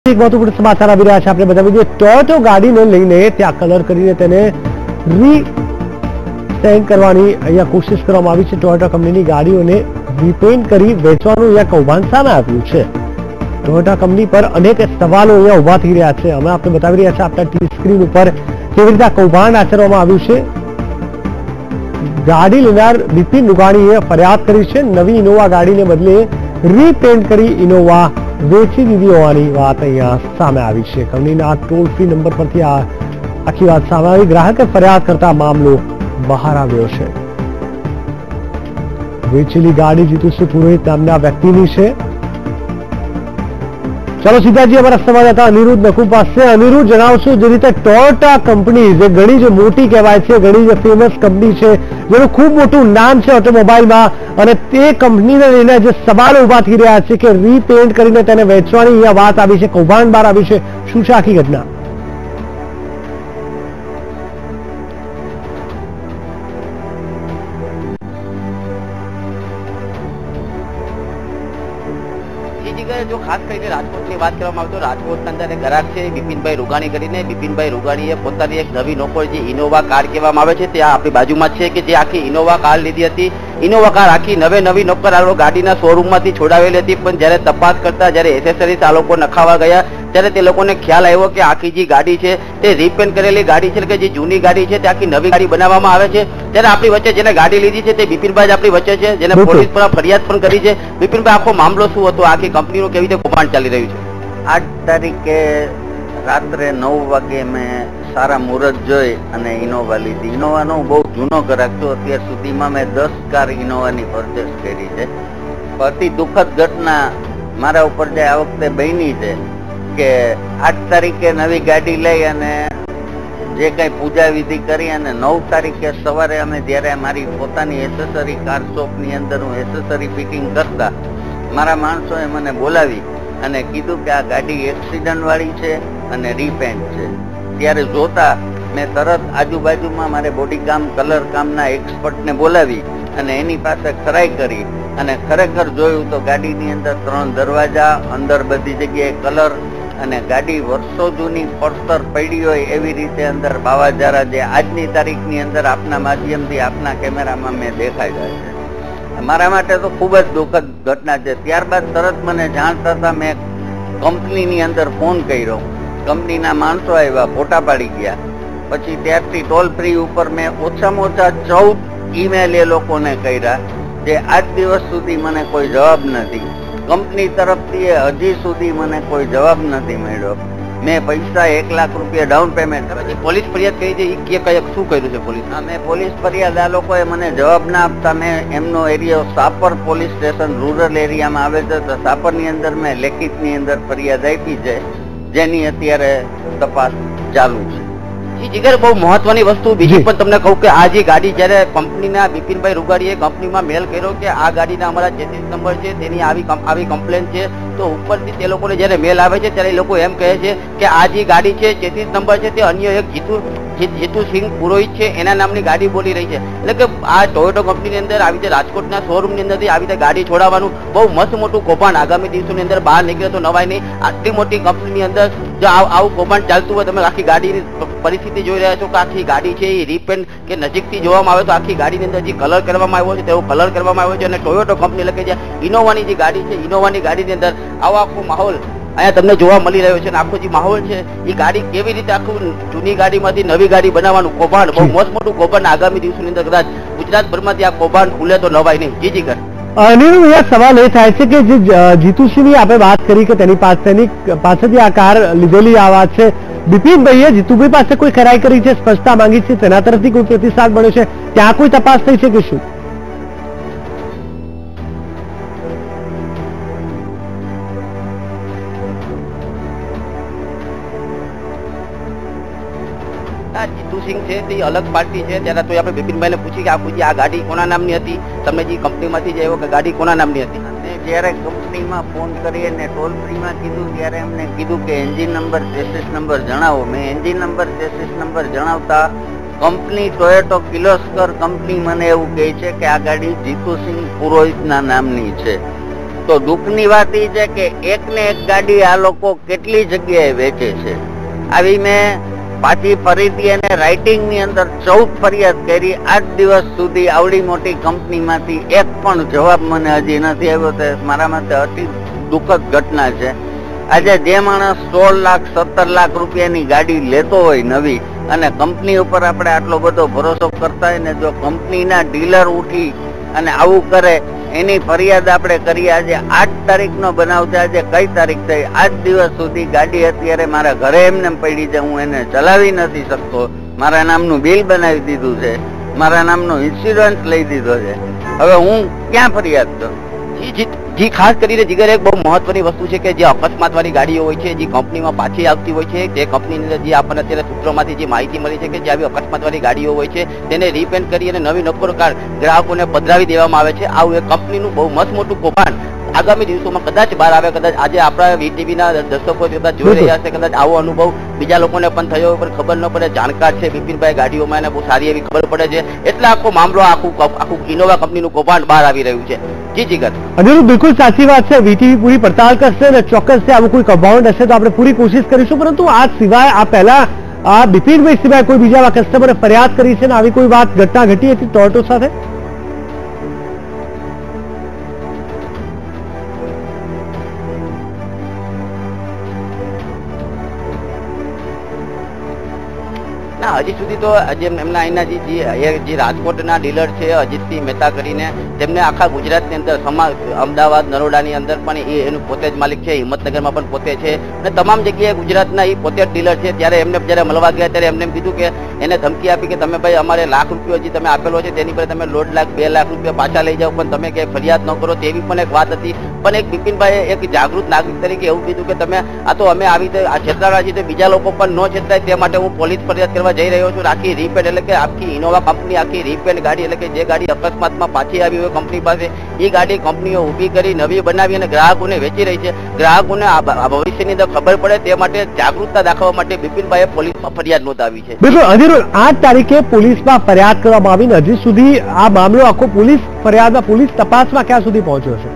એક મહત્વપૂર્ણ સમાચાર આવી રહ્યા છે આપણે બતાવી દઈએ ટોયોટો ગાડીને લઈને ત્યાં કલર કરીને તેને રીપેન્ટ કરવાની અહીંયા કોશિશ કરવામાં આવી છે। ટોયોટો કંપનીની ગાડીઓને રીપેન્ટ કરી વેચવાનું અહીંયા કૌભાંડ સામે આવ્યું છે। ટોયોટા કંપની પર અનેક સવાલો અહીંયા ઉભા થઈ રહ્યા છે। અમે આપણે બતાવી રહ્યા છે આપણા ટીવી સ્ક્રીન ઉપર કેવી રીતે આ કૌભાંડ આચરવામાં આવ્યું છે। ગાડી લેનાર બિપિન રૂપાણીએ ફરિયાદ કરી છે। નવી ઇનોવા ગાડીને બદલે રીપેન્ટ કરી ઇનોવા વેચી દીધી હોવાની વાત અહીંયા સામે આવી છે। કંપનીના ટોલ ફ્રી નંબર પરથી આ આખી વાત સામે આવી। ગ્રાહકે ફરિયાદ કરતા મામલો બહાર આવ્યો છે। વેચેલી ગાડી જીતુસિંહ પુરોહિત નામના વ્યક્તિની છે। ચાલો સીધા जी અમારા સંવાદદાતા અનિરુદ્ધ નકુમ પાસે। અનિરુદ્ધ જણાવશો જે રીતે ટોયોટા કંપની જે ઘણી જે મોટી કહેવાય છે, ઘણી જે ફેમસ કંપની છે, જેનું ખૂબ મોટું નામ છે ઓટોમોબાઈલમાં, અને તે કંપનીને લઈને જે સવાલો ઉભા થઈ રહ્યા છે કે રીપેન્ટ કરીને તેને વેચવાની અહીંયા વાત આવી છે, કૌભાંડ બહાર આવ્યું છે, શું છે આખી ઘટના? जो खास કરીને રાજકોટની વાત કરવામાં આવે તો રાજકોટના અંદર ગ્રાહક છે બિપિનભાઈ રૂગાણી કરીને। બિપિનભાઈ રૂગાણીએ પોતાની એક નવી નોકર જે ઇનોવા કાર કહેવામાં આવે છે ત્યાં આપણી બાજુમાં છે કે જે આખી ઇનોવા કાર લીધી હતી। ઇનોવા કાર આખી નવી નોકર આ ગાડીના શોરૂમમાંથી છોડાવેલી હતી, પણ જ્યારે તપાસ કરતા જ્યારે એસેસરીઝ આ લોકો નખાવા ગયા ત્યારે તે લોકોને ખ્યાલ આવ્યો કે આખી જે ગાડી છે તે રીપેન્ટ કરેલી ગાડી છે, કે જે જૂની ગાડી છે તે આખી નવી ગાડી બનાવવામાં આવે છે। ત્યારે આપણી વચ્ચે જેને ગાડી લીધી છે તે બિપિનભાઈ જ આપણી વચ્ચે છે, જેને પોલીસ પર ફરિયાદ પણ કરી છે। બિપિનભાઈ, આખો મામલો શું હતો? આખી કંપનીનું કેવી રીતે કૌભાંડ ચાલી રહ્યું છે? 8 તારીખે રાત્રે 9 વાગે મેં સારા મુહૂર્ત જોઈ અને ઇનોવા લીધી। ઇનોવાનો બહુ જૂનો ગ્રાહક છું, અત્યાર સુધીમાં મેં 10 કાર ઇનોવાની પરચેસ કરી છે। અતિ દુઃખદ ઘટના મારા ઉપર જે આ વખતે બની છે કે 8 તારીખે નવી ગાડી લઈ અને જે કંઈ પૂજા વિધિ કરી અને 9 તારીખે સવારે અમે જ્યારે મારી પોતાની એસેસરી કાર શોપની અંદર હું એસેસરી ફિટિંગ કરતા મારા માણસોએ મને બોલાવી અને કીધું કે આ ગાડી એક્સિડન્ટ વાળી છે અને રીપેન્ટ છે। ત્યારે જોતા મેં તરત આજુબાજુમાં મારે બોડી કામ કલર કામના એક્સપર્ટને બોલાવી અને એની પાસે ખરાઈ કરી અને ખરેખર જોયું તો ગાડીની અંદર 3 દરવાજા, અંદર બધી જગ્યાએ કલર અને ગાડી વર્ષો જૂની પડતર પડી હોય એવી રીતે અંદર બાવાજારા જે આજની તારીખની અંદર આપના માધ્યમથી આપના કેમેરામાં મેં દેખાડ્યા છે। મારા માટે તો ખૂબ જ દુઃખદ ઘટના છે। ત્યારબાદ તરત મને જાણ થતા મેં કંપનીની અંદર ફોન કર્યો, કંપનીના માણસો આવ્યા, ફોટા પાડી ગયા। પછી ત્યારથી ટોલ ફ્રી ઉપર મેં ઓછામાં ઓછા 14 ઈમેલ એ લોકોને કર્યા, જે આજ દિવસ સુધી મને કોઈ જવાબ નથી। કંપની તરફથી હજી સુધી મને કોઈ જવાબ નથી મળ્યો। મેં પૈસા 1 લાખ રૂપિયા ડાઉન પેમેન્ટ પોલીસ ફરિયાદ કરી છે, એ કઈ શું કર્યું છે પોલીસ? મેં પોલીસ ફરિયાદ આ લોકોએ મને જવાબ ના આપતા મેં એમનો એરિયો સાપર પોલીસ સ્ટેશન રૂરલ એરિયામાં આવે છે, તો સાપરની અંદર મેં લેખિતની અંદર ફરિયાદ આપી છે, જેની અત્યારે તપાસ ચાલુ છે। જીગર, બહુ મહત્વની વસ્તુ બીજી પણ તમને કહું કે આ જે ગાડી જ્યારે કંપનીના બિપિનભાઈ રૂગાડીએ કંપનીમાં મેલ કર્યો કે આ ગાડીના અમારા 33 નંબર છે, તેની આવી કમ્પ્લેન છે, તો ઉપરથી તે લોકોને જ્યારે મેલ આવે છે ત્યારે એ લોકો એમ કહે છે કે આ જે ગાડી છે 33 નંબર છે તે અન્ય એક જીતુસિંહ પુરોહિત છે એના નામની ગાડી બોલી રહી છે। એટલે કે આ ટોયોટો કંપનીની અંદર આવી રીતે રાજકોટના શોરૂમની અંદરથી આવી રીતે ગાડી છોડાવવાનું બહુ મસ્ત મોટું કૌભાંડ આગામી દિવસોની અંદર બહાર નીકળે તો નવાય નહીં। આટલી મોટી કંપનીની અંદર જો આવું કૌભાંડ ચાલતું હોય, તમે આખી ગાડીની પરિસ્થિતિ જોઈ રહ્યા છો કે આખી ગાડી છે એ રીપેન્ટ કે નજીકથી જોવામાં આવે તો આખી ગાડીની અંદર જે કલર કરવામાં આવ્યો છે તેવો કલર કરવામાં આવ્યો છે, અને ટોયોટો કંપની એટલે કે જે ઇનોવાની જે ગાડી છે, ઇનોવાની ગાડીની અંદર આવો આખો માહોલ અહીંયા તમને જોવા મળી રહ્યો છે। અને આખો જે માહોલ છે એ ગાડી કેવી રીતે આખું જૂની ગાડીમાંથી નવી ગાડી બનાવવાનું કૌભાંડ, બહુ મસ્ત મોટું કૌભાંડ આગામી દિવસોની અંદર કદાચ ગુજરાતભરમાંથી આ કૌભાંડ ખુલે તો નવાય નહીં। જી કર અનિરુદ્ધ, સવાલ એ થાય છે કે જે જીતુસિંહની આપણે વાત કરી કે તેની પાસેથી આ કાર લીધેલી આ વાત છે, બિપિનભાઈએ જીતુભાઈ પાસે કોઈ ખરાઈ કરી છે, સ્પષ્ટતા માંગી છે, તેના તરફથી કોઈ પ્રતિસાદ મળ્યો છે, ત્યાં કોઈ તપાસ થઈ છે કે શું? જીતુસિંહ છે તે અલગ પાર્ટી છે, ત્યારે તો આપણે બિપિનભાઈને પૂછી કે આખું આ ગાડી કોના નામની હતી, તમને જે કંપનીમાંથી જે આવ્યો કે ગાડી કોના નામની હતી? જ્યારે કંપનીમાં ફોન કરી અને ટોલ ફ્રીમાં કીધું ત્યારે એમને કીધું કે એન્જિન નંબર, ચેસિસ નંબર જણાવો। મેં એન્જિન નંબર, ચેસિસ નંબર જણાવતા કંપની ટોયોટો કિર્લોસ્કર કંપની મને એવું કહે છે કે આ ગાડી જીતુસિંહ પુરોહિતના નામની છે। તો દુઃખની વાત એ છે કે એક ને એક ગાડી આ લોકો કેટલી જગ્યાએ વેચે છે. આવી મેં પાછી ફરીથી એને રાઇટિંગ ની અંદર 14 ફરિયાદ કરી. આજ દિવસ સુધી આવડી મોટી કંપનીમાંથી એક પણ જવાબ મને હજી નથી આવ્યો. તે મારા માટે અતિ દુઃખદ ઘટના છે. આજે જે માણસ 16 લાખ 17 લાખ રૂપિયાની ગાડી લેતો હોય નવી, અને કંપની ઉપર આપણે આટલો બધો ભરોસો કરતા હોય ને, જો કંપનીના ડીલર ઉઠી અને આવું કરે, એની ફરિયાદ આપણે કરી. આજે 8 તારીખનો બનાવ છે. આજે કઈ તારીખ થઈ? આજ દિવસ સુધી ગાડી અત્યારે મારા ઘરે એમને પડી છે. હું એને ચલાવી નથી શકતો. મારા નામનું બિલ બનાવી દીધું છે, મારા નામનો ઇન્સ્યોરન્સ લઈ દીધો છે. હવે હું ક્યાં ફરિયાદ કરું? જી, ખાસ કરીને જીગર એક બહુ મહત્વની વસ્તુ છે કે જે અકસ્માત વાળી ગાડીઓ હોય છે, જે કંપનીમાં પાછી આવતી હોય છે, જે કંપનીની અંદર જે આપણને અત્યારે સૂત્રોમાંથી જે માહિતી મળી છે કે જે આવી અકસ્માત વાળી ગાડીઓ હોય છે તેને રીપેન્ટ કરી અને નવી નક્કોર કાર ગ્રાહકોને પધરાવી દેવામાં આવે છે. આવું એક કંપનીનું બહુ મસ્ત મોટું કૌભાંડ આગામી દિવસોમાં કદાચ બહાર આવે. કદાચ આજે આપણા વીટીવીના દર્શકો કદાચ જોઈ રહ્યા છે, કદાચ આવો અનુભવ બીજા લોકોને પણ થયો પણ ખબર ન પડે. જાણકાર છે બિપિનભાઈ ગાડીઓમાં, એને બહુ સારી એવી ખબર પડે છે. એટલે આખો મામલો આખું ઇનોવા કંપનીનું કૌભાંડ બહાર આવી રહ્યું છે. જી જીગર. અનિરુદ્ધ, બિલકુલ સાચી વાત છે. વીટીવી પૂરી પડતાલ કરશે અને ચોક્કસ આવું કોઈ કૌભાંડ હશે તો આપણે પૂરી કોશિશ કરીશું. પરંતુ આ સિવાય આ પહેલા આ બિપિનભાઈ સિવાય કોઈ બીજા કસ્ટમરે ફરિયાદ કરી છે ને આવી કોઈ વાત ઘટના ઘટી હતી ટોયોટો સાથે? ના, હજી સુધી તો એમના અહીંના જે રાજકોટના ડીલર છે અજીતસિંહ મહેતા કરીને, તેમને આખા ગુજરાતની અંદર અમદાવાદ, નરોડાની અંદર પણ એનું પોતે જ માલિક છે, હિંમતનગરમાં પણ પોતે છે અને તમામ જગ્યાએ ગુજરાતના એ પોતે જ ડીલર છે. ત્યારે એમને જયારે મળવા ગયા ત્યારે એમને કીધું કે એને ધમકી આપી કે તમે ભાઈ અમારે લાખ રૂપિયા હજી તમે આપેલો છે તેની પર તમે 1.5 લાખ 2 લાખ રૂપિયા પાછા લઈ જાઓ, પણ તમે ક્યાંય ફરિયાદ ન કરો. તેવી પણ એક વાત હતી. પણ એક બિપિનભાઈએ એક જાગૃત નાગરિક તરીકે એવું કીધું કે તમે આ તો અમે આવી રીતે છેતરાણા છીએ, બીજા લોકો પણ ન છેતરાય તે માટે હું પોલીસ ફરિયાદ કરવા જઈ રહ્યો છું. આખી રીપેન્ટ એટલે કે આખી ઇનોવા કંપની આખી રીપેન્ટ ગાડી એટલે કે જે ગાડી અકસ્માતમાં પાછી આવી હોય કંપની પાસે, એ ગાડી કંપનીઓ ઊભી કરી નવી બનાવી અને ગ્રાહકોને વેચી રહી છે. ગ્રાહકોને ભવિષ્યની અંદર ખબર પડે તે માટે જાગૃતતા દાખવવા માટે બિપિનભાઈએ પોલીસમાં ફરિયાદ નોંધાવી છે. બિલકુલ અનિરુદ્ધ, 8 તારીખે પોલીસમાં ફરિયાદ કરવામાં આવીને હજી સુધી આ મામલો આખો પોલીસ ફરિયાદમાં પોલીસ તપાસમાં ક્યાં સુધી પહોંચ્યો છે?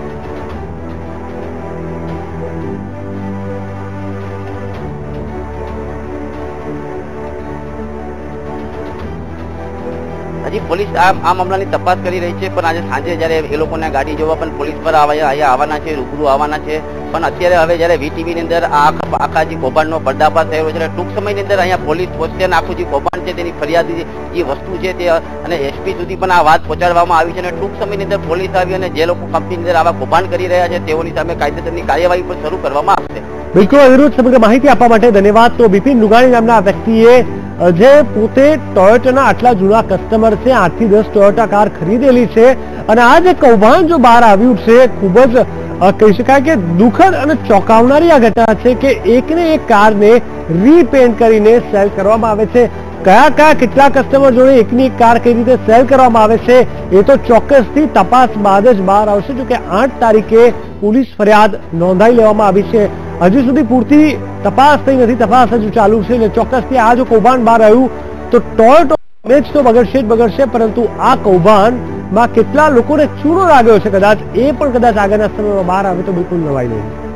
હજી પોલીસ આ મામલાની તપાસ કરી રહી છે. પણ આજે સાંજે જયારે એ લોકોને ગાડી જોવા પણ પોલીસ પર અહીંયા આવવાના છે, રૂબરૂ આવવાના છે. પણ અત્યારે હવે જયારે વીટીવી ની અંદર આખા જે કૌભાંડનો પર્દાફાશ થયો છે, ટૂંક સમયની અંદર અહીંયા પોલીસ પહોંચશે અને આખું જે કૌભાંડ છે તેની ફરિયાદ જે વસ્તુ છે તે અને એસપી સુધી પણ આ વાત પહોંચાડવામાં આવી છે. અને ટૂંક સમયની અંદર પોલીસ આવી અને જે લોકો કંપનીની અંદર આવા કૌભાંડ કરી રહ્યા છે તેઓની સામે કાયદેસરની કાર્યવાહી પણ શરૂ કરવામાં આવશે. બિલકુલ અનિરુદ્ધ, સમગ્ર માહિતી આપવા માટે ધન્યવાદ. તો બિપિન લુગાણી નામના વ્યક્તિએ જે પોતે ટોયોટાના આટલા જૂના કસ્ટમર છે, 8 થી 10 ટોયોટા કાર ખરીદેલી છે અને આ જે કૌભાંડ જો બહાર આવ્યું છે ખૂબ જ કહી શકાય કે દુઃખદ અને ચોંકાવનારી આ ઘટના છે કે એકને એક કારને રીપેન્ટ કરીને સેલ કરવામાં આવે છે. કયા કેટલા કસ્ટમર જોડે એકની એક કાર કઈ રીતે સેલ કરવામાં આવે છે એ તો ચોક્કસથી તપાસ બાદ જ બહાર આવશે. જો કે 8 તારીખે પોલીસ ફરિયાદ નોંધાઈ લેવામાં આવી છે. હજી સુધી પૂરતી તપાસ થઈ નથી, તપાસ હજુ ચાલુ છે. એટલે ચોક્કસથી આ જો કૌભાંડ બહાર આવ્યું તો ટોયોટો ઇમેજ તો બગડશે, પરંતુ આ કૌભાંડમાં કેટલા લોકોને ચૂનો લાગ્યો છે કદાચ એ પણ આગળના સમયમાં બહાર આવે તો બિલકુલ નવાઈ નહીં.